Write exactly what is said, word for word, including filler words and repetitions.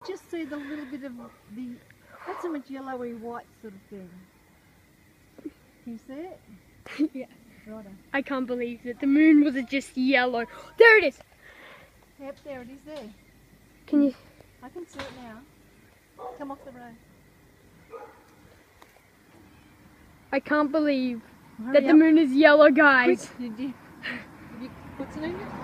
Just see the little bit of the, not so much yellowy white sort of thing. Can you see it? Yeah. Righto. I can't believe that the moon was just yellow. There it is! Yep, there it is there. Can you? I can see it now. Come off the road. I can't believe Hurry that the up. moon is yellow, guys. Quick, did you, did you put some in it?